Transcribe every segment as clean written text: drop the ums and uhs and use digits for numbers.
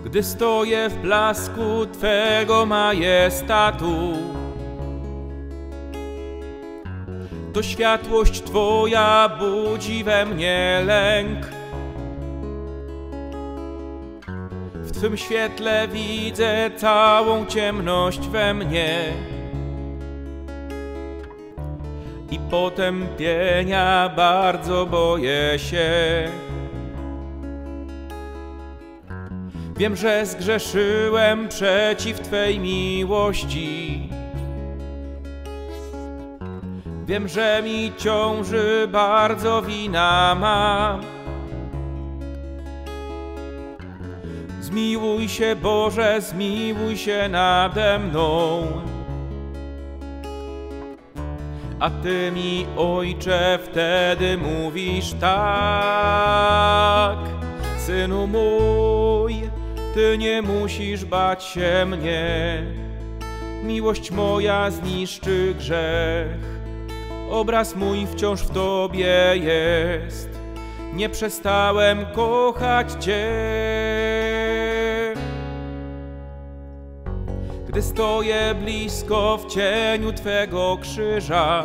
gdy stoję w blasku Twego majestatu. To światłość Twoja budzi we mnie lęk. W Twym świetle widzę całą ciemność we mnie i potępienia bardzo boję się. Wiem, że zgrzeszyłem przeciw Twej miłości. Wiem, że mi ciąży bardzo wina ma. Zmiłuj się, Boże, zmiłuj się nade mną. A Ty mi, Ojcze, wtedy mówisz tak: Synu mój, Ty nie musisz bać się mnie. Miłość moja zniszczy grzech. Obraz mój wciąż w Tobie jest. Nie przestałem kochać Cię. Gdy stoję blisko w cieniu Twego krzyża,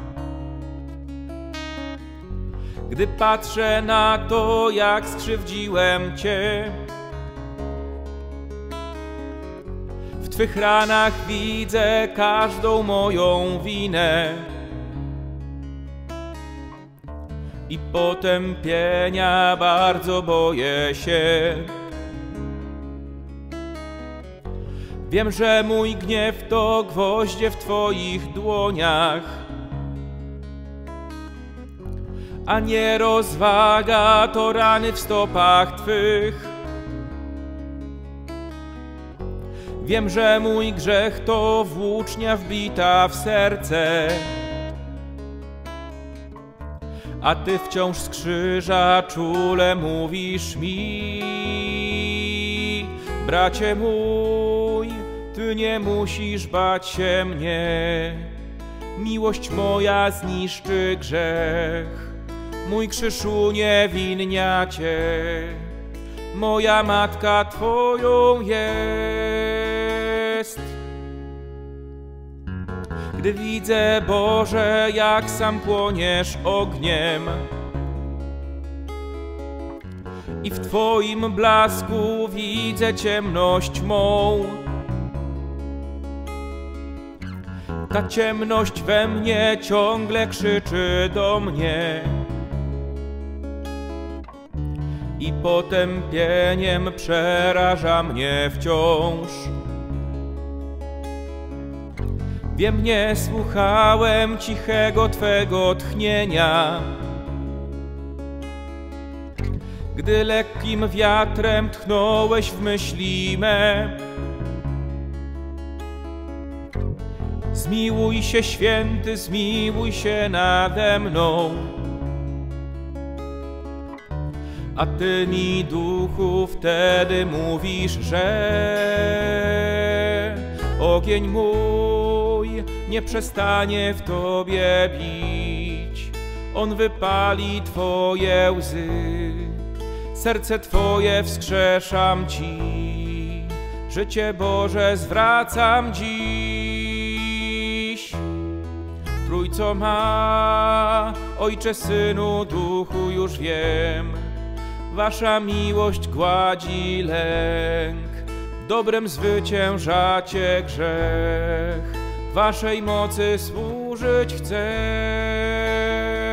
gdy patrzę na to, jak skrzywdziłem Cię, w Twych ranach widzę każdą moją winę i potępienia bardzo boję się. Wiem, że mój gniew to gwoździe w Twoich dłoniach, a nie rozwaga to rany w stopach Twych. Wiem, że mój grzech to włócznia wbita w serce, a Ty wciąż z krzyża czule mówisz mi: bracie mój, Ty nie musisz bać się mnie. Miłość moja zniszczy grzech. Mój krzyż uniewinnia Cię. Moja matka Twoją jest. Gdy widzę, Boże, jak sam płoniesz ogniem i w Twoim blasku widzę ciemność mą, ta ciemność we mnie ciągle krzyczy do mnie i potępieniem przeraża mnie wciąż. Wiem, nie słuchałem cichego Twego tchnienia, gdy lekkim wiatrem tchnąłeś w myśli me. Zmiłuj się, Święty, zmiłuj się nade mną. A Ty mi, Duchu, wtedy mówisz, że ogień mój nie przestanie w Tobie bić. On wypali Twoje łzy, serce Twoje wskrzeszam Ci. Życie Boże zwracam dziś. Trójco ma, Ojcze, Synu, Duchu, już wiem, Wasza miłość gładzi lęk, dobrem zwyciężacie grzech, Waszej mocy służyć chcę.